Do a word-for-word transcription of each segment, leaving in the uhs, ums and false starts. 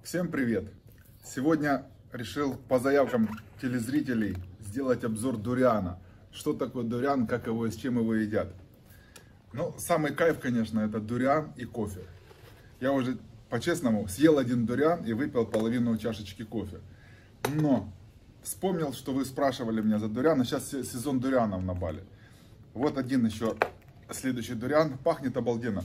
Всем привет! Сегодня решил по заявкам телезрителей сделать обзор дуриана. Что такое дуриан, как его и с чем его едят. Ну, самый кайф, конечно, это дуриан и кофе. Я уже, по-честному, съел один дуриан и выпил половину чашечки кофе. Но вспомнил, что вы спрашивали меня за дуриан, а сейчас сезон дурианов на Бали. Вот один еще следующий дуриан, пахнет обалденно.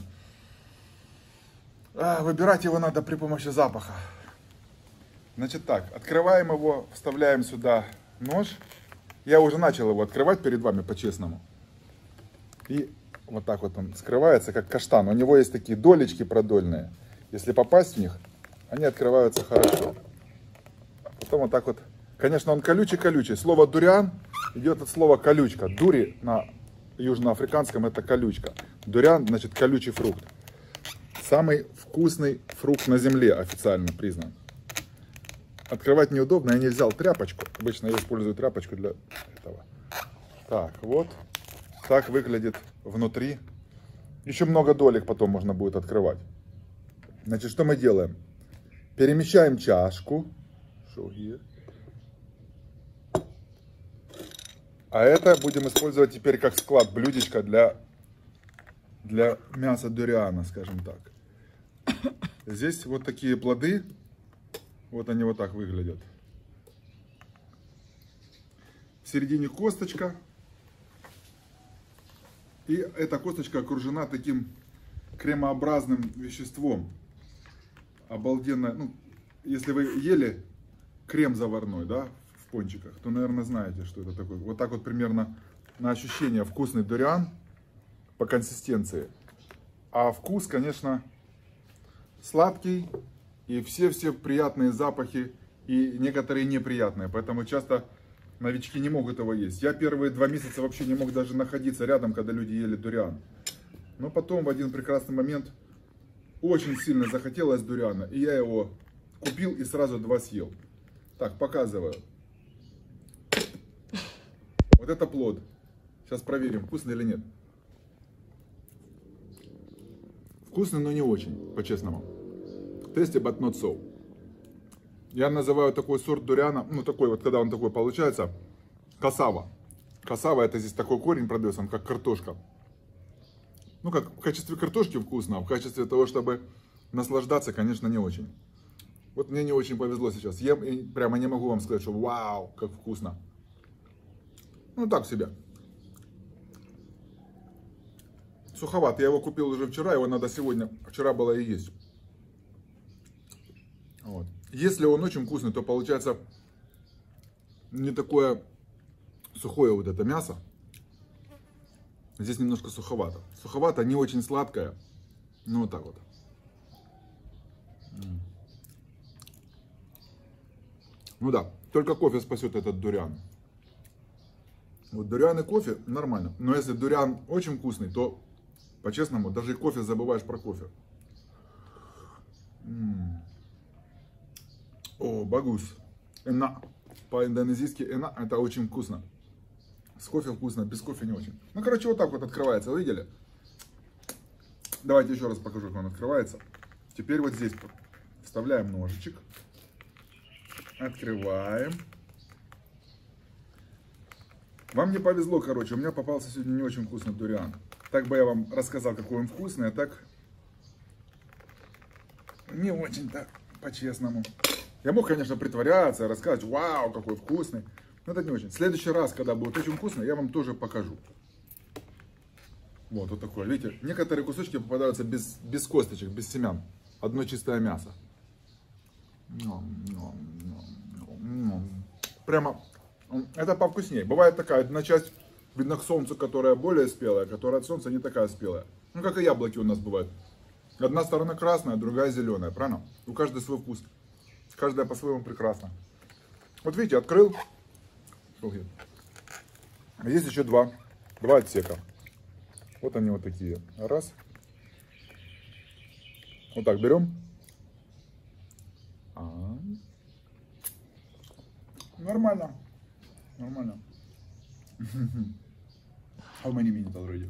А, выбирать его надо при помощи запаха. Значит так, открываем его, вставляем сюда нож. Я уже начал его открывать перед вами по-честному. И вот так вот он скрывается, как каштан. У него есть такие долечки продольные. Если попасть в них, они открываются хорошо. Потом вот так вот. Конечно, он колючий-колючий. Слово дуриан идет от слова колючка. Дури на южноафриканском это колючка. Дуриан значит колючий фрукт. Самый вкусный фрукт на земле официально признан. Открывать неудобно, я не взял тряпочку. Обычно я использую тряпочку для этого. Так, вот. Так выглядит внутри. Еще много долек потом можно будет открывать. Значит, что мы делаем? Перемещаем чашку. А это будем использовать теперь как склад, блюдечко для, для мяса дуриана, скажем так. Здесь вот такие плоды. Вот они вот так выглядят. В середине косточка. И эта косточка окружена таким кремообразным веществом. Обалденно. Ну, если вы ели крем заварной, да, в пончиках, то, наверное, знаете, что это такое. Вот так вот примерно на ощущение вкусный дуриан по консистенции. А вкус, конечно, сладкий. И все-все приятные запахи и некоторые неприятные. Поэтому часто новички не могут его есть. Я первые два месяца вообще не мог даже находиться рядом, когда люди ели дуриан. Но потом в один прекрасный момент очень сильно захотелось дуриана. И я его купил и сразу два съел. Так, показываю. Вот это плод. Сейчас проверим, вкусный или нет. Вкусный, но не очень, по-честному. Tasty, but not so. Я называю такой сорт дуриана, ну такой вот, когда он такой получается, кассава. Кассава это здесь такой корень продается, он как картошка. Ну как в качестве картошки вкусно, а в качестве того, чтобы наслаждаться, конечно, не очень. Вот мне не очень повезло сейчас. Я прямо не могу вам сказать, что вау, как вкусно. Ну так себе. Суховат. Я его купил уже вчера, его надо сегодня, вчера было и есть. Вот. Если он очень вкусный, то получается не такое сухое вот это мясо. Здесь немножко суховато. Суховато, не очень сладкое. Ну вот так вот. Ну да, только кофе спасет этот дуриан. Вот дуриан и кофе нормально. Но если дуриан очень вкусный, то по-честному даже и кофе забываешь про кофе. М-м. О, багус. Эна. По-индонезийски эна. Это очень вкусно. С кофе вкусно, без кофе не очень. Ну, короче, вот так вот открывается. Вы видели? Давайте еще раз покажу, как он открывается. Теперь вот здесь вставляем ножичек. Открываем. Вам не повезло, короче. У меня попался сегодня не очень вкусный дуриан. Так бы я вам рассказал, какой он вкусный, а так не очень-то по-честному. Я мог, конечно, притворяться, рассказывать, вау, какой вкусный. Но это не очень. В следующий раз, когда будет очень вкусно, я вам тоже покажу. Вот, вот такое. Видите, некоторые кусочки попадаются без, без косточек, без семян. Одно чистое мясо. Прямо, это повкуснее. Бывает такая одна часть, видно к солнцу, которая более спелая, которая от солнца не такая спелая. Ну, как и яблоки у нас бывают. Одна сторона красная, другая зеленая, правильно? У каждой свой вкус. Каждая по-своему прекрасна. Вот видите, открыл. Есть еще два. Два отсека. Вот они вот такие. Раз. Вот так берем. А. Нормально. Нормально. How many minutes already?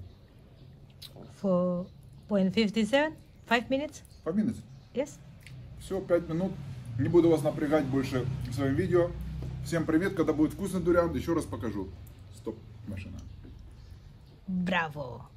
four point five seven. Five minutes? Five minutes. Yes. Все, пять минут. Не буду вас напрягать больше своим видео. Всем привет, когда будет вкусный дуриан, еще раз покажу. Стоп, машина. Браво!